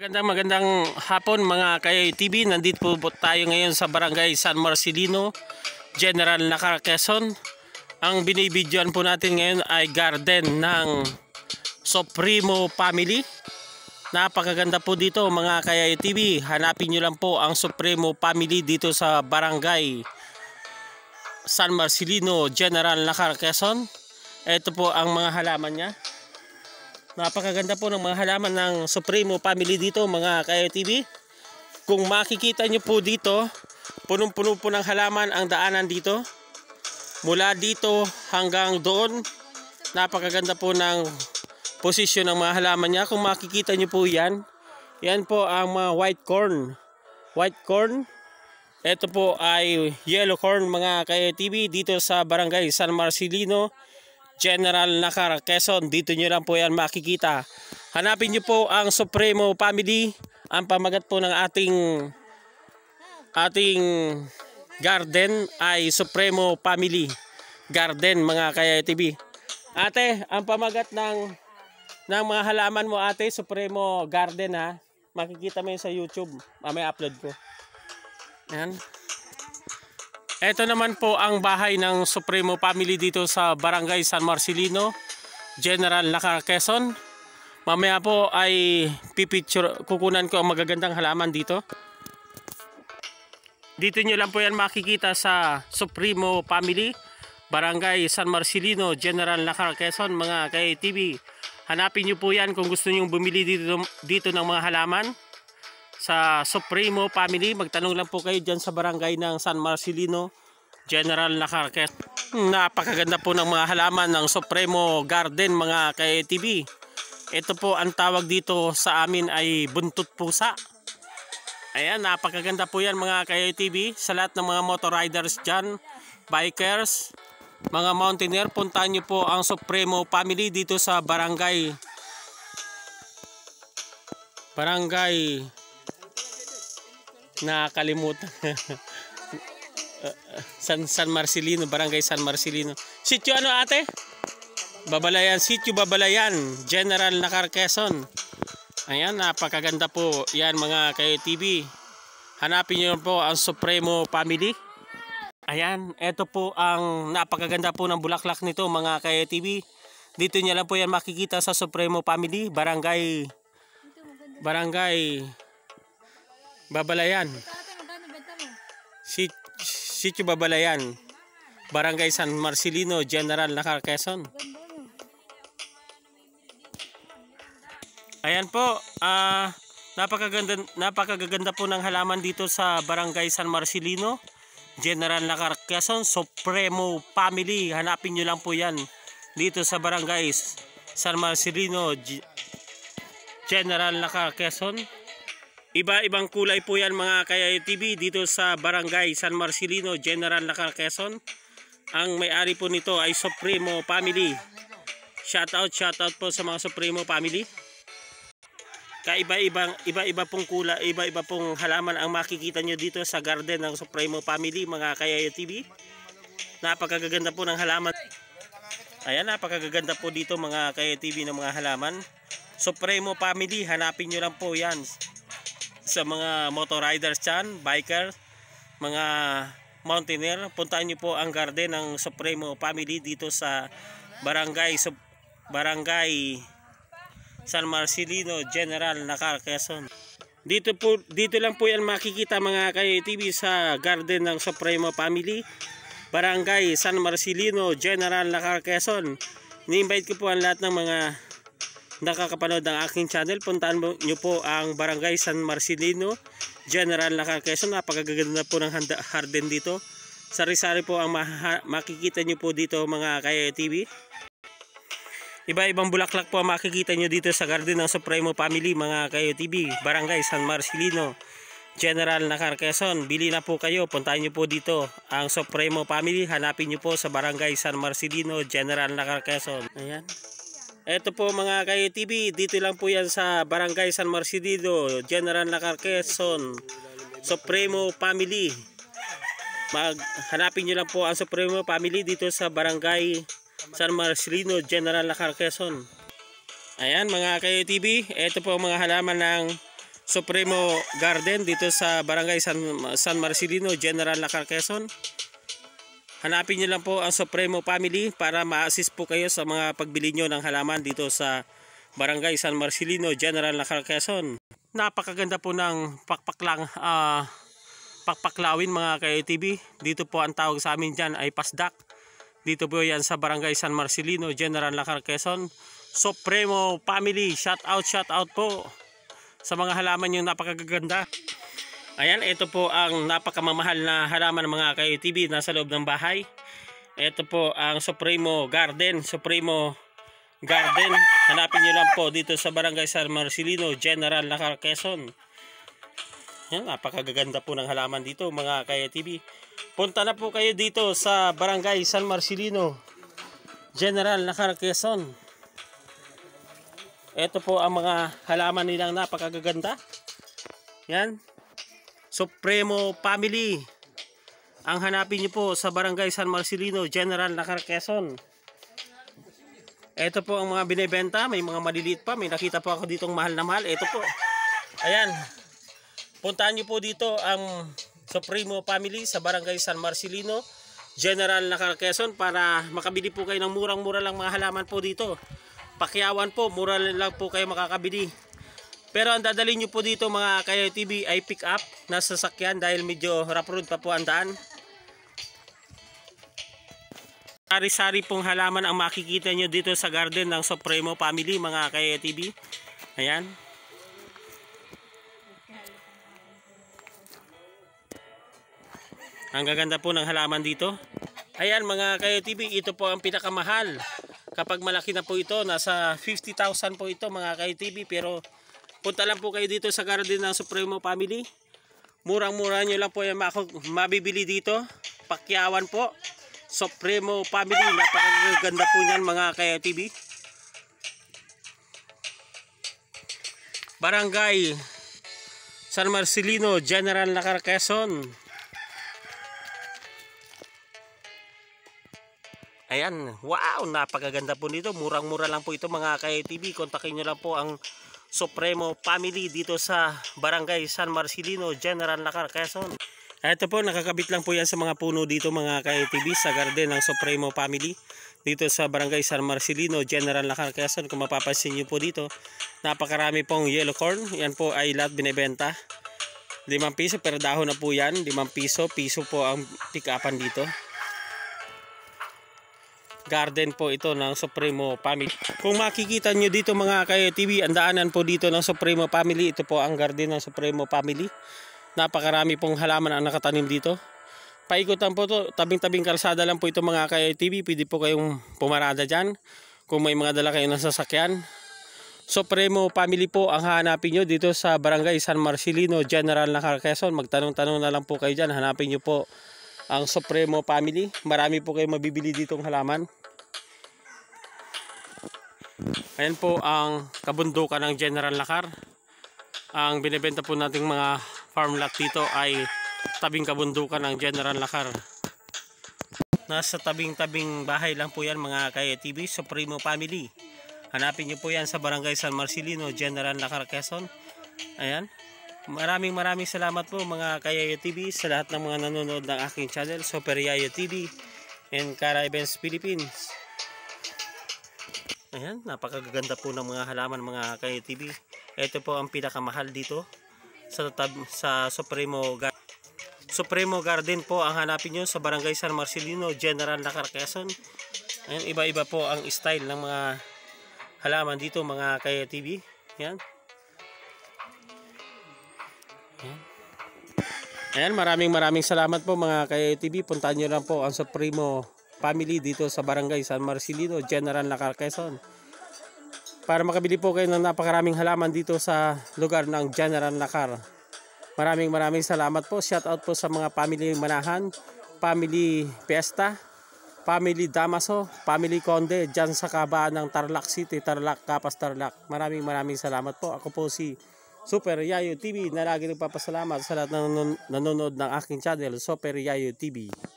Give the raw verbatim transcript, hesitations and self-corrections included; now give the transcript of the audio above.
Magandang magandang hapon mga Kayoy T V. Nandito po tayo ngayon sa Barangay San Marcelino, General Nakar, Quezon. Ang binibidyoan po natin ngayon ay garden ng Supremo Family. Napakaganda po dito mga Kayoy T V. Hanapin nyo lang po ang Supremo Family dito sa Barangay San Marcelino, General Nakar, Quezon. Ito po ang mga halaman niya. Napakaganda po ng mga halaman ng Supremo Family dito mga Kayoy T V. Kung makikita nyo po dito, punong-puno po ng halaman ang daanan dito. Mula dito hanggang doon, napakaganda po ng posisyon ng mga halaman niya. Kung makikita nyo po yan, yan po ang mga white corn. White corn. Ito po ay yellow corn mga Kayoy T V dito sa Barangay San Marcelino, General Nakar, Quezon. Dito nyo lang po yan makikita. Hanapin nyo po ang Supremo Family. Ang pamagat po ng ating ating garden ay Supremo Family Garden mga Kayoy T V. Ate, ang pamagat ng ng mga halaman mo ate, Supremo Garden ha. Makikita mo yun sa YouTube. Mamaya upload ko. Yan. Ito naman po ang bahay ng Supremo Family dito sa Barangay San Marcelino, General Nakar, Quezon. Mamaya po ay pipicture, kukunan ko ang magagandang halaman dito. Dito nyo lang po yan makikita sa Supremo Family, Barangay San Marcelino, General Nakar, Quezon mga Kayoy T V. Hanapin nyo po yan kung gusto nyo bumili dito, dito ng mga halaman. Sa Supremo Family, magtanong lang po kayo dyan sa barangay ng San Marcelino, General Nakar, Quezon. Napakaganda po ng mga halaman ng Supremo Garden mga Kayoy T V. Ito po ang tawag dito sa amin ay buntot pusa. Ayan, napakaganda po yan mga Kayoy T V. Sa lahat ng mga motor riders dyan, bikers, mga mountaineer, puntahan nyo po ang Supremo Family dito sa barangay Barangay Nakalimutan. San San Marcelino, Barangay San Marcelino. Sitio ano ate? Babalayan, Sitio Babalayan, General Nakar, Quezon. Ayan, napakaganda po yan mga Kayoy T V. Hanapin niyo po ang Supremo Family. Ayan, ito po ang napakaganda po ng bulaklak nito mga Kayoy T V. Dito niyo lang po yan makikita sa Supremo Family, Barangay Barangay Babalayan. Sitio Babalayan, Barangay San Marcelino, General Nakar, Quezon. Ayan po, ah uh, napakaganda napakaganda po ng halaman dito sa Barangay San Marcelino, General Nakar, Quezon, Supremo Family. Hanapin niyo lang po yan dito sa Barangay San Marcelino, General Nakar, Quezon. Iba-ibang kulay po yan mga Kayoy T V dito sa Barangay San Marcelino, General Nakar, Quezon. Ang may-ari po nito ay Supremo Family. Shout out, shout out po sa mga Supremo Family. Kaiba-ibang iba-iba pong kulay, iba-iba pong halaman ang makikita nyo dito sa garden ng Supremo Family mga Kayoy T V. Napakagaganda po ng halaman. Ayan, napakagaganda po dito mga Kayoy T V ng mga halaman. Supremo Family, hanapin nyo lang po yan sa mga motor riders dyan, biker, mga mountaineer. Puntahan nyo po ang garden ng Supremo Family dito sa Barangay Barangay San Marcelino, General Nakar, Quezon. Dito po dito lang po yan makikita mga Kayoy T V sa garden ng Supremo Family, Barangay San Marcelino, General Nakar, Quezon. Ni-invite ko po ang lahat ng mga nakakapanood ng aking channel. Puntahan nyo po ang Barangay San Marcelino, General Nakar, Quezon. Napakaganda po ng garden dito. Sari-sari po ang makikita nyo po dito mga Kayoy T V. Iba-ibang bulaklak po ang makikita nyo dito sa garden ng Supremo Family mga Kayoy T V, Barangay San Marcelino, General Nakar, Quezon. Bili na po kayo, puntahan nyo po dito ang Supremo Family. Hanapin nyo po sa Barangay San Marcelino, General Nakar, Quezon. Ayan. Ito po mga Kayoy T V, dito lang po yan sa Barangay San Marcelino, General Nakar, Quezon, Supremo Family. Maghanapin nyo lang po ang Supremo Family dito sa Barangay San Marcelino, General Nakar, Quezon. Ayan mga Kayoy T V, ito po ang mga halaman ng Supremo Garden dito sa Barangay San, San Marcelino, General Lacar, Quezon. Hanapin nyo lang po ang Supremo Family para ma-assist po kayo sa mga pagbili nyo ng halaman dito sa Barangay San Marcelino, General Lacar, Quezon. Napakaganda po ng pakpaklang uh, pakpaklawin mga ka-T V. Dito po ang tawag sa amin dyan ay pasdak. Dito po yan sa Barangay San Marcelino, General Lacar, Quezon. Supremo Family, shout out, shout out po sa mga halaman yung napakaganda. Ayan, ito po ang napakamamahal na halaman ng mga ka-T V nasa loob ng bahay. Ito po ang Supremo Garden, Supremo Garden. Hanapin nyo lang po dito sa Barangay San Marcelino, General Lacar, Quezon. Ayan, napakaganda po ng halaman dito mga ka-T V. Punta na po kayo dito sa Barangay San Marcelino, General Lacar, Quezon. Ito po ang mga halaman nilang napakaganda. Yan. Supremo Family. Ang hanapin niyo po sa Barangay San Marcelino, General Lacar, Quezon. Ito po ang mga binebenta. May mga maliliit pa. May nakita po ako ditong mahal na mahal. Ito po. Ayan. Puntahan niyo po dito ang Supremo Family sa Barangay San Marcelino, General Lacar, Quezon para makabili po kayo ng murang-mura lang mga halaman po dito. Pakyawan po, mura lang po kayo makakabili. Pero ang dadalhin nyo po dito mga ka-T V ay pick up na sasakyan dahil medyo rough road pa po ang daan. Sari-sari pong halaman ang makikita nyo dito sa garden ng Supremo Family mga ka-T V. Ayan. Ang gaganda po ng halaman dito. Ayan mga ka-T V, ito po ang pinakamahal. Kapag malaki na po ito, nasa fifty thousand po ito mga ka-T V. Pero punta lang po kayo dito sa garden ng Supremo Family. Murang-mura nyo lang po yung mabibili dito. Pakyawan po. Supremo Family. Napakaganda po niyan mga ka-T V. Barangay San Marcelino, General Lacar, Quezon. Ayan, wow, napakaganda po nito. Murang-mura lang po ito mga ka-T V. Kontakin nyo lang po ang Supremo Family dito sa Barangay San Marcelino, General Lacar, Quezon. Ito po, nakakabit lang po yan sa mga puno dito mga ka-T V sa garden ng Supremo Family dito sa Barangay San Marcelino, General Lacar, Quezon. Kung mapapansin nyo po dito, napakarami pong yellow corn. Yan po ay lahat binibenta. Limang piso per dahon na po yan. Limang piso, piso po ang pick-upan dito. Garden po ito ng Supremo Family. Kung makikita nyo dito mga ka-T V, ang daanan po dito ng Supremo Family. Ito po ang garden ng Supremo Family. Napakarami pong halaman ang nakatanim dito. Paikutan po to, tabing-tabing kalsada lang po ito mga ka-T V. Pwede po kayong pumarada dyan kung may mga dala kayong nasasakyan. Supremo Family po ang hanapin nyo dito sa Barangay San Marcelino, General Lacar, Quezon. Magtanong-tanong na lang po kayo dyan. Hanapin nyo po ang Supremo Family. Marami po kayong mabibili ditong halaman. Ayan po ang kabundukan ng General Lacar. Ang binibenta po nating mga farm lot dito ay tabing kabundukan ng General Lacar. Nasa tabing-tabing bahay lang po yan mga ka-T V. Supremo Family. Hanapin nyo po yan sa Barangay San Marcelino, General Lacar, Quezon. Ayan. Maraming maraming salamat po mga ka-Yayo T V sa lahat ng mga nanonood ng aking channel, Super Yayo T V and Cara Events Philippines. Ayan, napakaganda po ng mga halaman mga ka-Yayo T V. Ito po ang pinakamahal dito sa, tab sa Supremo Garden. Supremo Garden po ang hanapin nyo sa Barangay San Marcelino, General Lacar, Quezon. Ayan, iba-iba po ang style ng mga halaman dito mga ka-Yayo T V. Ayan. Ayan, maraming maraming salamat po mga ka-Yayo T V. Puntahan nyo lang po ang Supremo Family dito sa Barangay San Marcelino, General Lacar, Quezon. Para makabili po kayo ng napakaraming halaman dito sa lugar ng General Lacar. Maraming maraming salamat po. Shout out po sa mga family Manahan, family Fiesta, family Damaso, family Conde dyan sa kabaan ng Tarlac City, Tarlac, Capas, Tarlac. Maraming maraming salamat po. Ako po si Super Yayo T V na lagi nagpapasalamat sa lahat ng nanonood ng aking channel, Super Yayo T V.